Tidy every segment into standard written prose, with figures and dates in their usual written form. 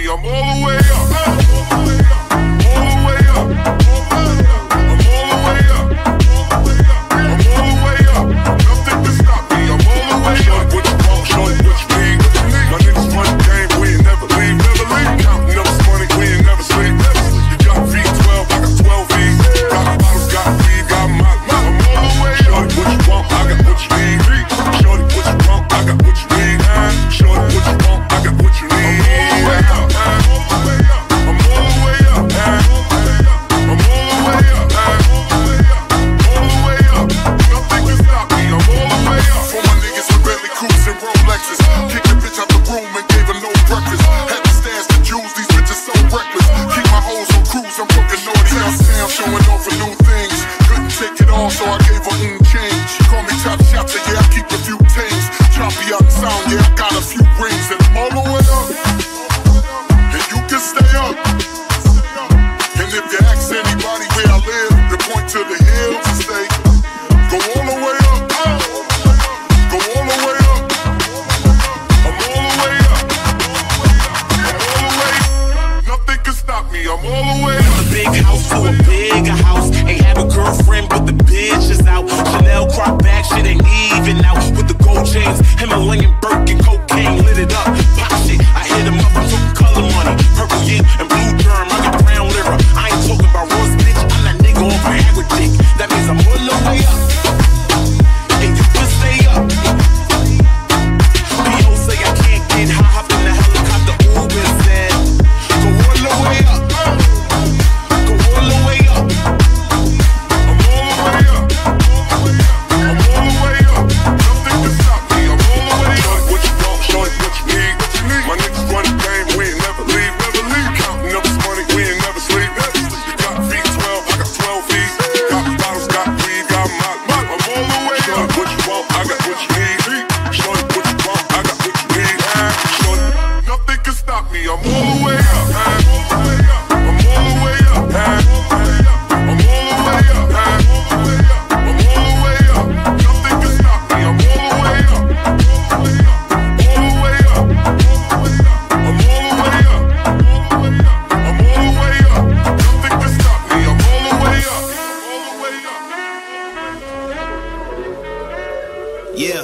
I'm all the way up. All the way up. All the way up. I'm all the way up. I'm all the way up. Nothing can stop me. I'm all the way up. What you want, shorty, what you need? My niggas run the game, we ain't never leave, never leave. Counting up this money, we ain't never sleep. You got V12, I got 12 V's. Got bottles, got weed, got my. I'm all the way up. Shorty, what you want? I got what you need. Shorty, what you want? I got what you need. Shorty, what you want? I got what you need. Showing off for new things, couldn't take it all, so I gave her change. She called me top shot, yeah, I keep a few things. Choppy out the sound, yeah, I got a few rings. And I'm all the way up, and you can stay up. And if you ask anybody where I live, they point to the hills and say, go all the way up, go all the way up. I'm all the way up, I'm all the way up. Nothing can stop me, I'm all the way up. Big house to a bigger house. Ain't have a girlfriend, but the bitch is out. Chanel crop bag, shit ain't even out. With the gold chains, Himalayan Birkin, cocaine lit it up. Pop shit, I hit him up, I took color money. Purple yin and blue germ, I got brown liver. I ain't talking about Ross, bitch, I'm that nigga on Viagra dick. That means I'm all the way up, and you can stay up. P.O. say I can't get high, hop in the helicopter, Uber said, go all the way up. Yeah.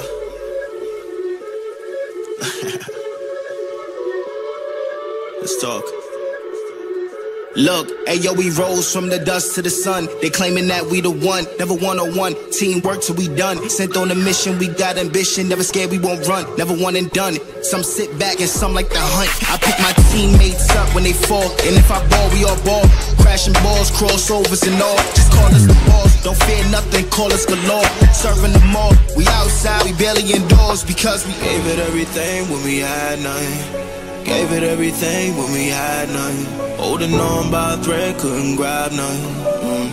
Let's talk. Look, ayo, we rose from the dust to the sun. They claiming that we the one, never one-on-one. Teamwork till we done. Sent on a mission, we got ambition. Never scared, we won't run, never one and done. Some sit back and some like the hunt. I pick my teammates up when they fall, and if I ball, we all ball. Crashing balls, crossovers and all. Just call us the boss, don't fear nothing, call us galore. Serving them all, we outside, we barely indoors. Because we gave it everything when we had nothing. Gave it everything when we had nothing. Holding on by a thread, couldn't grab nothing.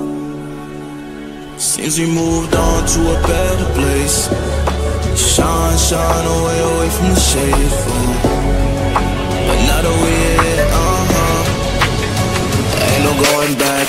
Seems we moved on to a better place. Shine, shine away from the shade. But now that we're here, ain't no going back.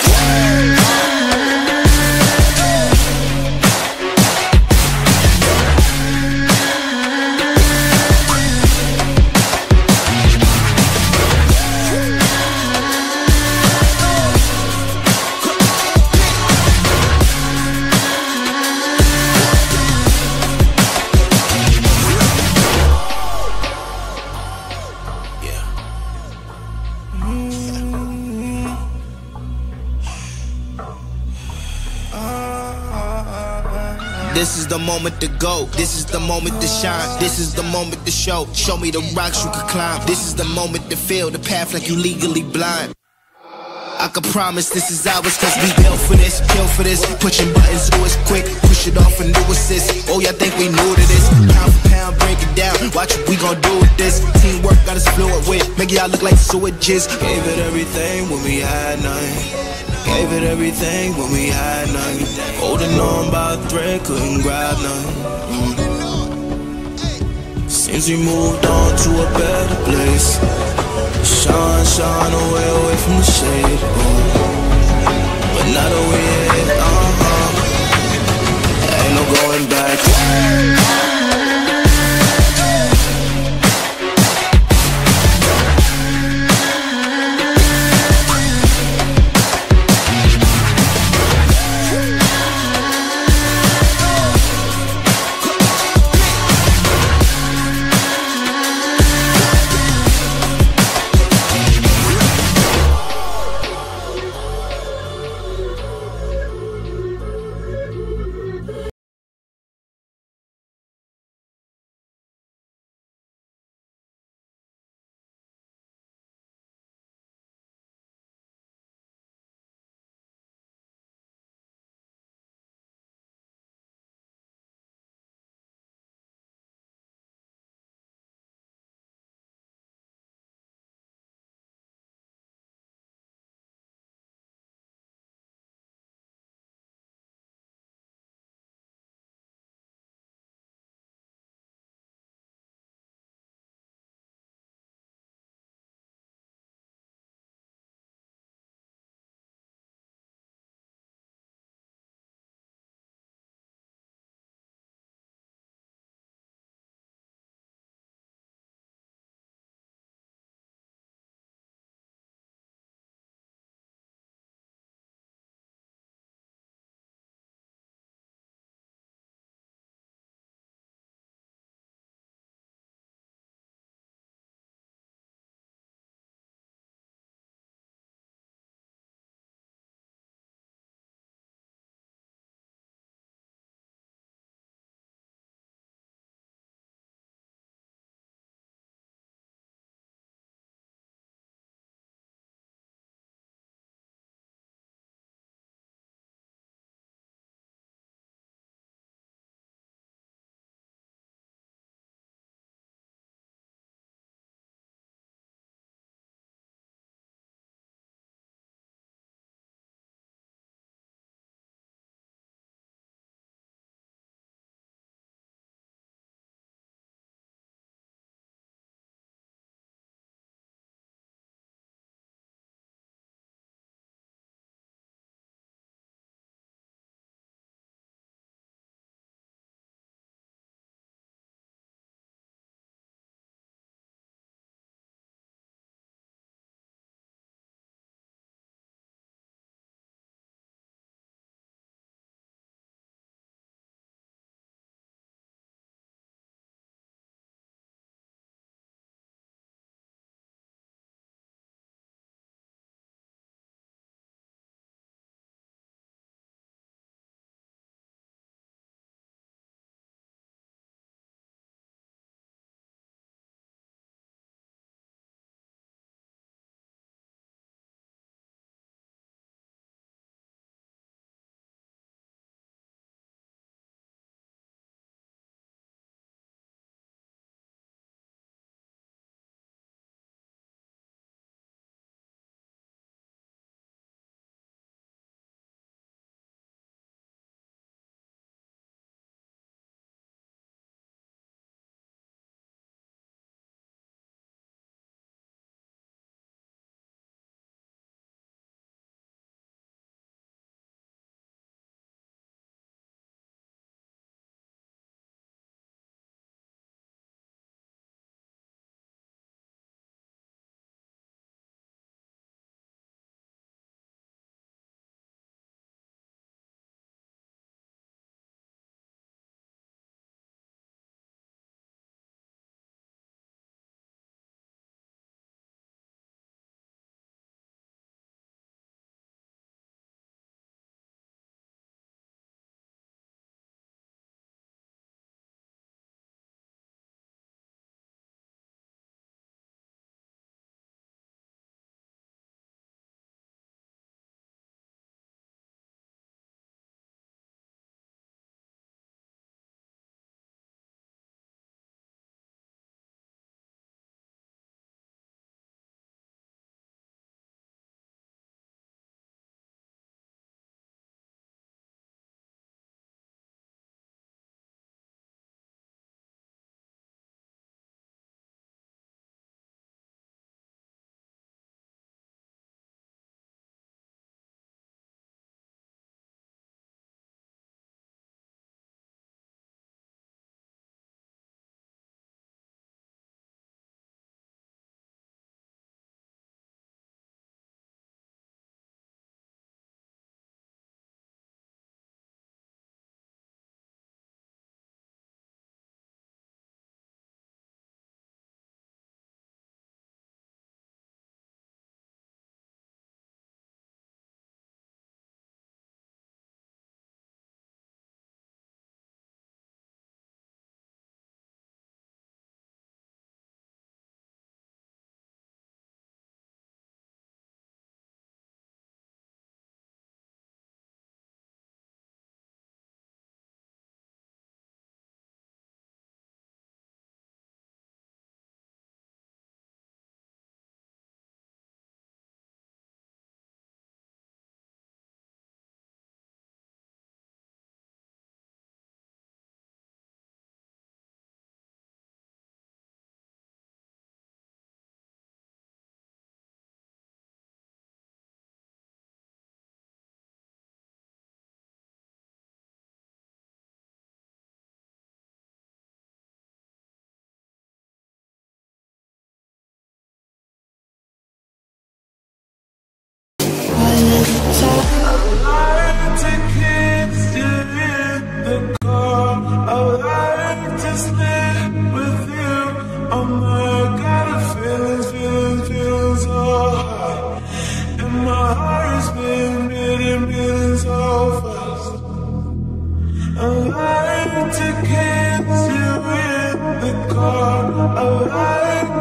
This is the moment to go. This is the moment to shine. This is the moment to show. Show me the rocks you could climb. This is the moment to feel the path like you legally blind. I can promise this is ours, cause we built for this, kill for this. Pushing buttons, do it quick, push it off and do assist. Oh, y'all think we new to this? Pound for pound, break it down. Watch what we gon' do with this. Teamwork got us fluid with. Make y'all look like switches. Gave it everything when we had nothing. Gave it everything when we had nothing. Holding on by a thread, couldn't grab nothing. Seems we moved on to a better place. Shine, shine away from the shade. But now that we're here, ain't no going back.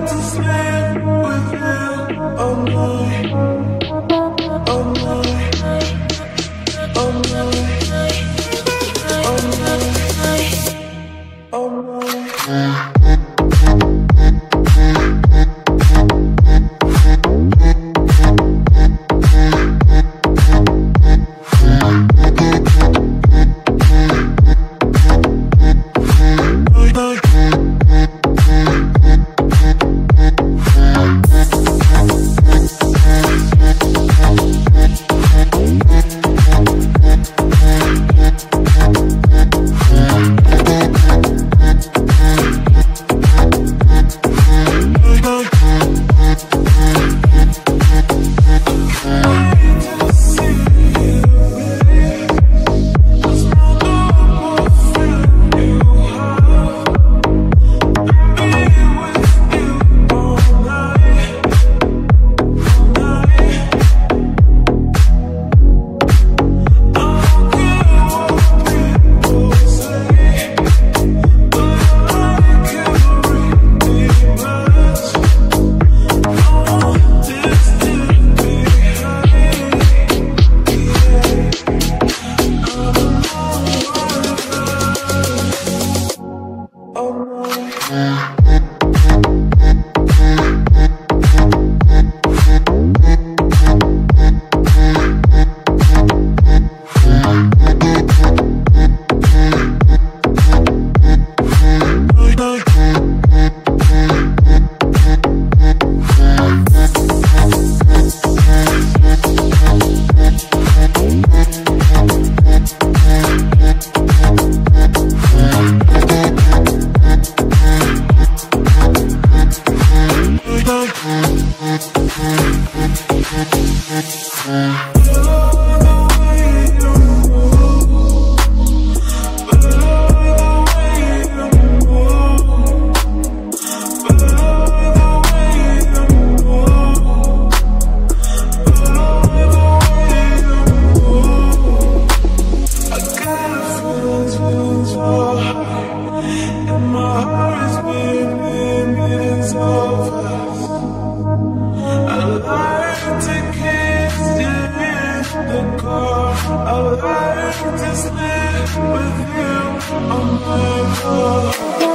Just live with you on my car.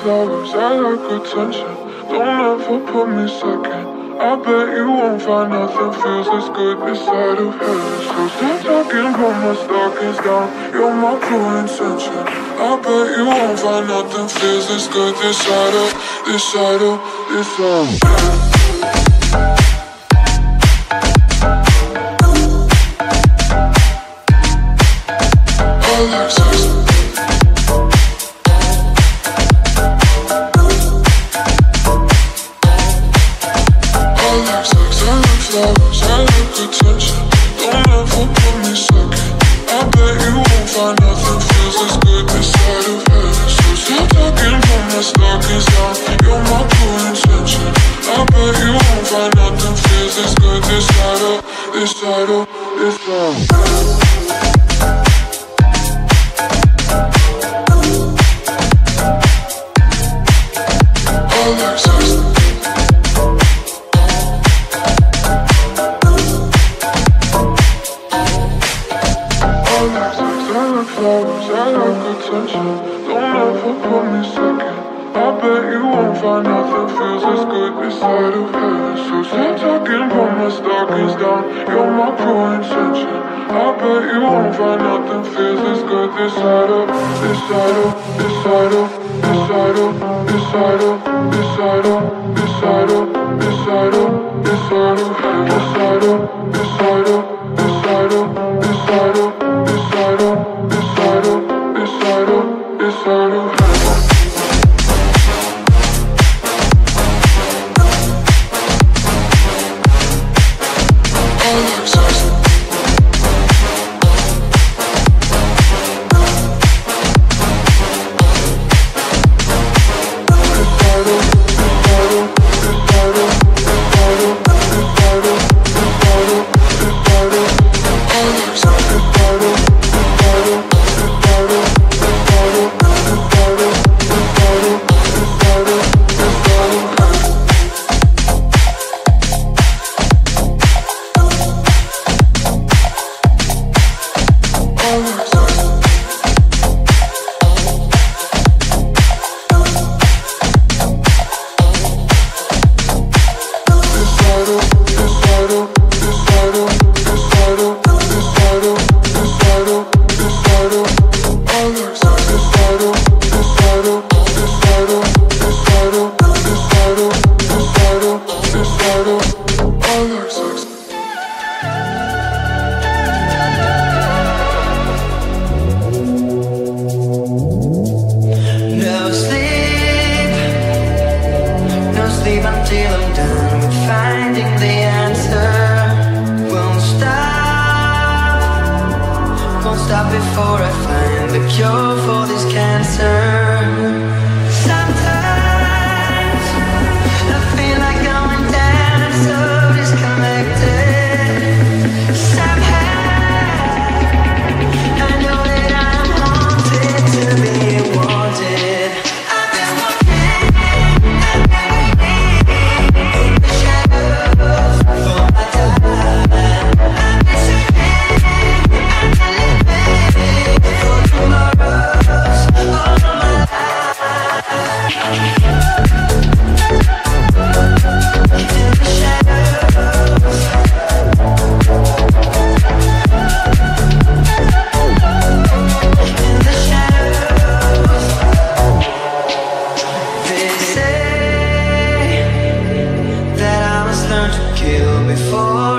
flowers, I like attention. Don't ever put me second. I bet you won't find nothing feels as good this side of heaven. So stop talking, put my stockings down. You're my true intention. I bet you won't find nothing feels as good this side of, this side of, this side of heaven. I like sex. Flowers, I like attention. Don't ever put me second. I bet you won't find nothing feels as good this side of heaven. So stop talking, put my stockings down. You're my true intention. I bet you won't find nothing feels as good this side of, this side of, this side of heaven. I like sex. Flowers, I like attention. Don't ever put me second. I bet you won't find nothing feels as good this side of heaven. So stop talking, put my stockings down. You're my true intention. I bet you won't find nothing feels as good this side of, this side of, this side of, this side of, this side of, this side of, this side of, this side of, this side of, this side of, this side of, this side of, this side of, this side of. This side of, this side of heaven. I like sex. This side of, this side of, this side of, this side of, this side of, this side of, this side of. I like sex. This side of, this side of. Until I'm done with finding the answer. Won't stop before I find the cure for this cancer. Sometimes I feel like going down, I'm so disconnected. Somehow I know that I'm haunted to be wanted. Before